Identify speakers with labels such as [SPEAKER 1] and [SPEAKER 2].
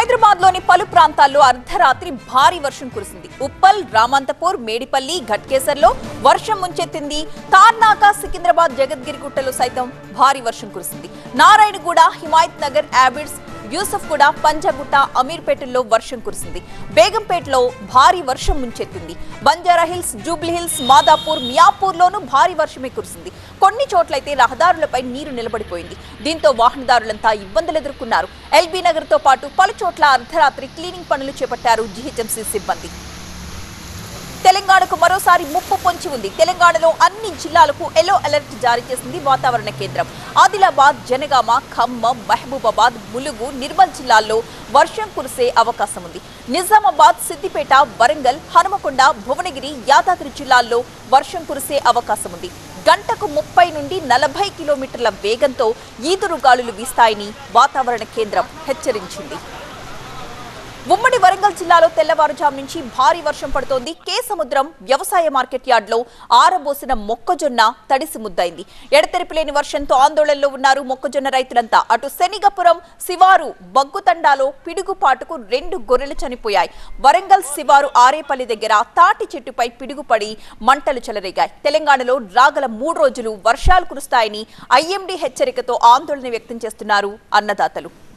[SPEAKER 1] హైదరాబాద్లోని పలు ప్రాంతాల్లో అర్ధరాత్రి భారీ వర్షం కురిసింది. ఉప్పల్, రామంతపూర్, మేడిపల్లి, ఘట్కేసర్లో వర్షం ముంచెత్తింది. తార్నాక, సికింద్రాబాద్, జగద్గిరిగుట్టలో సైతం భారీ వర్షం కురిసింది. నారాయణగూడ, హిమాయత్ నగర్, ఆబిడ్స్, యూసఫ్గూడ, పంజాగుట్ట, అమీర్పేటల్లో వర్షం కురిసింది. బేగంపేటలో భారీ వర్షం ముంచెత్తింది. బంజారాహిల్స్, జూబ్లీహిల్స్, మాదాపూర్, మియాపూర్లోనూ భారీ వర్షమే కురిసింది. కొన్ని చోట్లయితే రహదారులపై నీరు నిలబడిపోయింది. దీంతో వాహనదారులంతా ఇబ్బందులు ఎదుర్కొన్నారు. ఎల్బీ నగర్తో పాటు పలు చోట్ల అర్ధరాత్రి క్లీనింగ్ పనులు చేపట్టారు జీహెచ్ఎంసీ సిబ్బంది. తెలంగాణకు మరోసారి ముప్పు పొంచి ఉంది. తెలంగాణలో అన్ని జిల్లాలకు ఎల్లో అలర్ట్ జారీ చేసింది వాతావరణ కేంద్రం. ఆదిలాబాద్, జనగామ, ఖమ్మం, మహబూబాబాద్, ములుగు, నిర్మల్ జిల్లాల్లో వర్షం కురిసే అవకాశం ఉంది. నిజామాబాద్, సిద్దిపేట, వరంగల్, హనుమకొండ, భువనగిరి, యాదాద్రి జిల్లాల్లో వర్షం కురిసే అవకాశం ఉంది. గంటకు 30 నుండి 40 కిలోమీటర్ల వేగంతో ఈదురుగాలులు వీస్తాయని వాతావరణ కేంద్రం హెచ్చరించింది. ఉమ్మడి వరంగల్ జిల్లాలో తెల్లవారుజాము నుంచి భారీ వర్షం పడుతోంది. కేసముద్రం వ్యవసాయ మార్కెట్ యార్డ్లో ఆరబోసిన మొక్కజొన్న తడిసి ముద్దైంది. ఎడతెరిపి లేని వర్షంతో ఆందోళనలో ఉన్నారు మొక్కజొన్న రైతులంతా. అటు శనిగపురం శివారు బగ్గుతండాలో పిడుగుపాటుకు 2 గొర్రెలు చనిపోయాయి. వరంగల్ శివారు ఆరేపల్లి దగ్గర తాటి చెట్టుపై పిడుగుపడి మంటలు చెలరేగాయి. తెలంగాణలో రాగల 3 రోజులు వర్షాలు కురుస్తాయని ఐఎండీ హెచ్చరికతో ఆందోళన వ్యక్తం చేస్తున్నారు అన్నదాతలు.